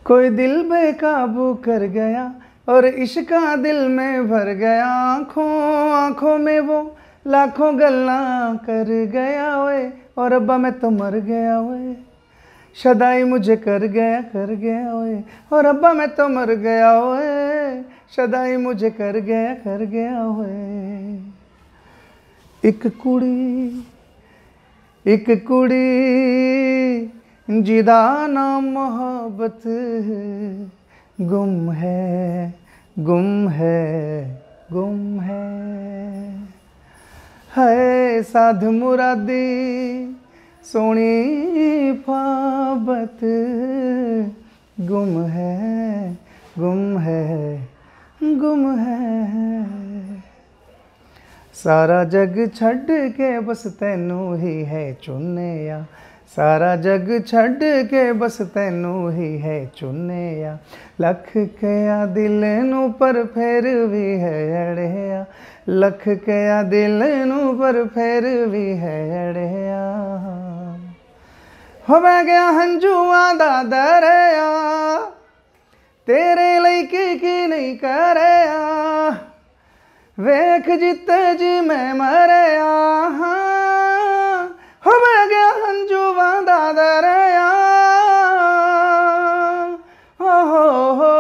कोई दिल बेकाबू कर गया और इश्का दिल में भर गया, आँखों आँखों में वो लाखों गल्ला कर गया ओए, और अब्बा मैं तो मर गया ओए, शदाई मुझे कर गया ओए, और अब्बा मैं तो मर गया ओए, शदाई मुझे कर गया ओए। एक कुड़ी जिदा नाम मोहब्बत गुम है गुम है गुम है, है साध मुरादी सोनी पाबत गुम है गुम है गुम है। सारा जग छड़ के बस तैनू ही है चुनिया, सारा जग छड़ के बस तैनू ही है चुनिया, लख कया दिल नू पर फिर भी है अड़िया, लख कया दिल नू पर फिर भी है अड़िया। हो मैं गया हंजुआ दा दरिया, तेरे लईके की नहीं करया, वेख जिते जी मैं मरया, हो मैं गया हंजुआ दा दरिया, हो।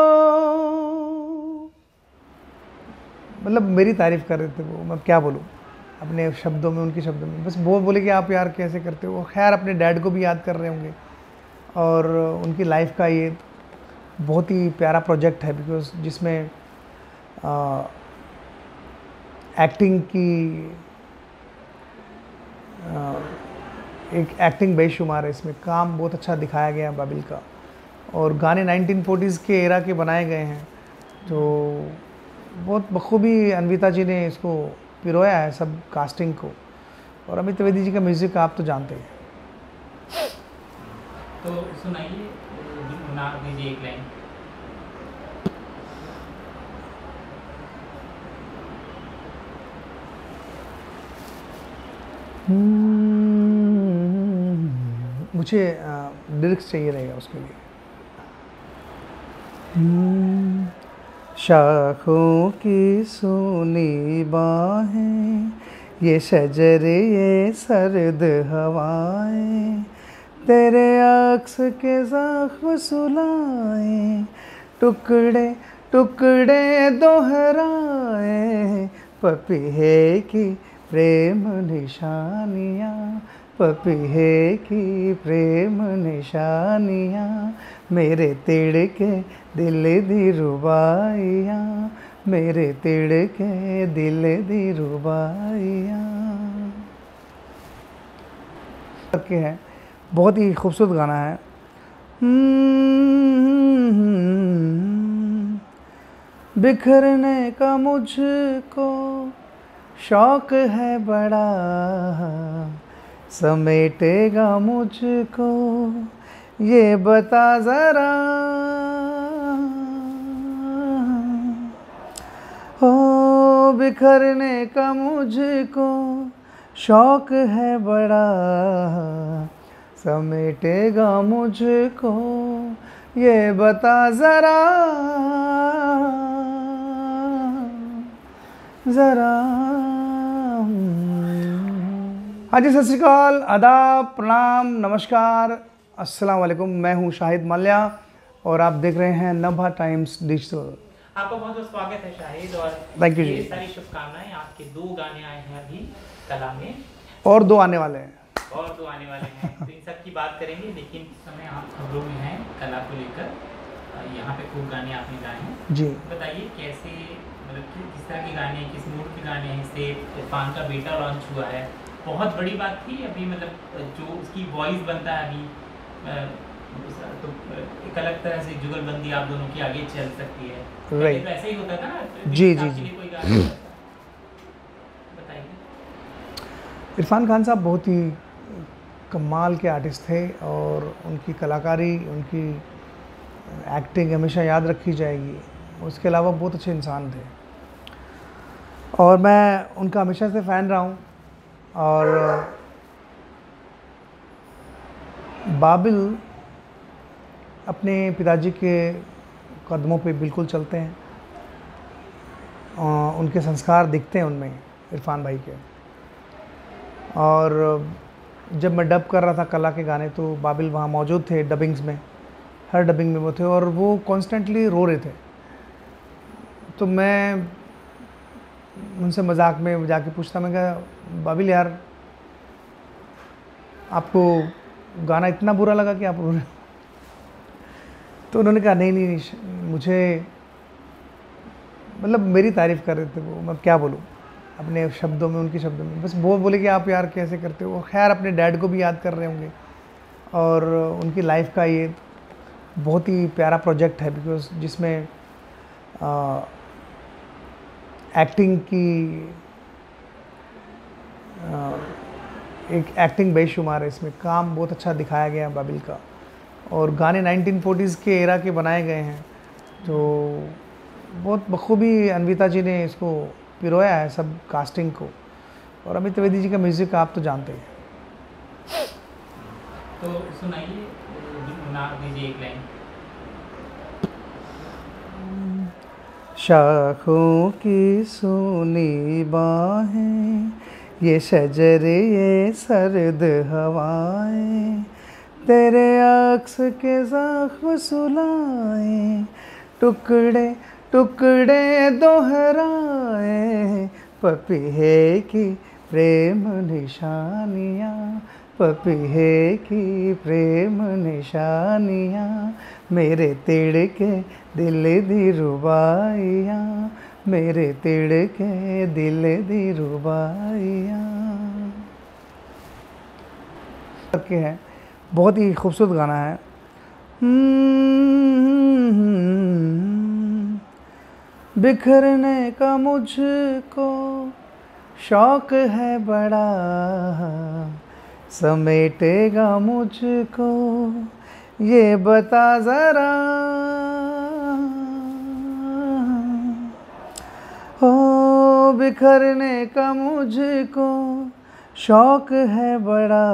मतलब मेरी तारीफ कर रहे थे वो, मैं क्या बोलूँ अपने शब्दों में, उनके शब्दों में, बस वो बोले कि आप यार कैसे करते हो। खैर अपने डैड को भी याद कर रहे होंगे, और उनकी लाइफ का ये बहुत ही प्यारा प्रोजेक्ट है, बिकॉज जिसमें एक्टिंग की एक एक्टिंग बेशुमार है, इसमें काम बहुत अच्छा दिखाया गया है बाबिल का, और गाने 1940s के एरा के बनाए गए हैं, तो बहुत बखूबी अन्विता जी ने इसको पिरोया है सब कास्टिंग को, और अमित त्रिवेदी जी का म्यूज़िक आप तो जानते हैं। तो सुनाइए, गुनगुना दीजिए एक लाइन। मुझे लिरिक्स चाहिए रहेगा उसके लिए। शाखों की सूनी बाहें, ये शजर ये सर्द हवाएं, तेरे अक्स के ज़ख्म सुलाए, टुकड़े टुकड़े दोहराए, पपीहे की प्रेम निशानियाँ, पपीहे की प्रेम निशानियाँ, मेरे तिड़के दिल दी रुबाइयाँ, मेरे तिड़के दिल दी रुबाइयाँ के हैं। बहुत ही खूबसूरत गाना है। बिखरने का मुझको शौक है बड़ा, समेटेगा मुझको ये बता ज़रा, हो बिखरने का मुझको शौक है बड़ा, समेटेगा मुझको ये बता ज़रा ज़रा। हाँ जी, सत श्री अकाल, आदाब, प्रणाम, नमस्कार, अस्सलाम वालेकुम। मैं हूँ शाहिद माल्या और आप देख रहे हैं नभा टाइम्स डिजिटल। आपका बहुत बहुत स्वागत है शाहिद, और थैंक यू जी। सारी शुभकामनाएं। आपके 2 गाने आए हैं अभी कला में, और 2 आने वाले हैं, और 2 आने वाले हैं, तो इन सब की बात करेंगे। लेकिन इस समय आप खबरों में हैं कला को लेकर, यहाँ पे खूब गाने आपने गाए हैं जी। बताइए कैसे, मतलब किस तरह के गाने, किस मूड के गाने हैं। इससे इरफान का बेटा लॉन्च हुआ है, बहुत बड़ी बात थी अभी, मतलब जो उसकी वॉइस बनता है अभी, तो एक अलग तरह से जुगलबंदी आप दोनों की आगे चल सकती है। राइट, तो ऐसा ही होता था ना जी जी जी। कोई गाना बताइए। इरफान खान साहब बहुत ही कमाल के आर्टिस्ट थे, और उनकी कलाकारी, उनकी एक्टिंग हमेशा याद रखी जाएगी। उसके अलावा बहुत अच्छे इंसान थे, और मैं उनका हमेशा से फ़ैन रहा हूँ। और बाबिल अपने पिताजी के कदमों पे बिल्कुल चलते हैं। उनके संस्कार दिखते हैं उनमें, इरफान भाई के। और जब मैं डब कर रहा था कला के गाने तो बाबिल वहाँ मौजूद थे डबिंग्स में, हर डबिंग में वो थे और वो कॉन्स्टेंटली रो रहे थे। तो मैं उनसे मजाक में जाके पूछता, मैं कहा बाबिल यार आपको गाना इतना बुरा लगा कि आप रो रहे हो? तो उन्होंने कहा नहीं नहीं, मुझे मतलब मेरी तारीफ़ कर रहे थे वो, मैं क्या बोलूँ अपने शब्दों में, उनके शब्दों में। बस वो बोले कि आप यार कैसे करते हो। खैर अपने डैड को भी याद कर रहे होंगे और उनकी लाइफ का ये बहुत ही प्यारा प्रोजेक्ट है, बिकॉज जिसमें एक्टिंग की एक एक्टिंग बेशुमार है इसमें, काम बहुत अच्छा दिखाया गया बाबिल का। और गाने 1940s के एरा के बनाए गए हैं, तो बहुत बखूबी अन्विता जी ने इसको पिरोया है सब कास्टिंग को। और अमित त्रिवेदी जी का म्यूज़िक आप तो जानते हैं। तो सुनाइए, गुनगुना दीजिए एक लाइन। शाखों की सूनी बाहें, ये शजर ये सर्द हवाएं, तेरे अक्स के ज़ख्म सुलाए, टुकड़े टुकड़े दोहराए, पपीहे की प्रेम निशानियाँ, पपीहे की प्रेम निशानियाँ, मेरे तिड़के दिल दी रुबाइयाँ, मेरे तिड़के दिल दी रुबाइयाँ करके है। बहुत ही खूबसूरत गाना है। बिखरने का मुझको शौक है बड़ा, समेटेगा मुझको ये बता ज़रा, हो बिखरने का मुझको शौक है बड़ा,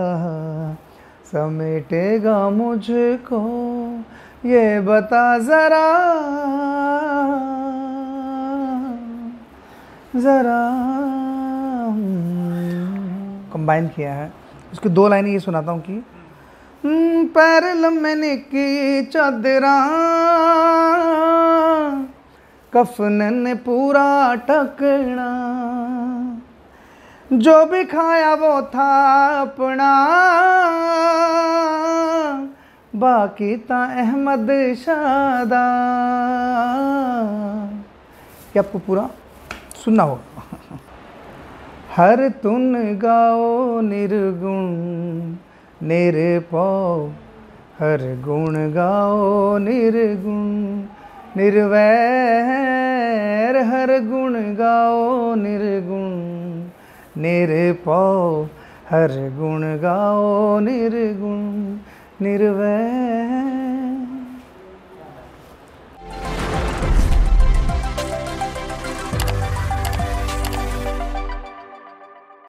समेटेगा मुझको ये बता ज़रा, ज़रा। कंबाइन किया है। उसकी दो लाइनें ये सुनाता हूँ कि पैर लम्मे निकी चादरा, कफन ने पूरा टकना, जो भी खाया वो था अपना, बाकी ता अहमद शादा। क्या आपको पूरा सुनना होगा। हर तुन गाओ निर्गुण निरपौ, हर गुण गाओ निर्गुण निर्वैर, हर गुण गाओ निर्गुण निरपौ, हर गुण गाओ निर्गुण निर्वैर।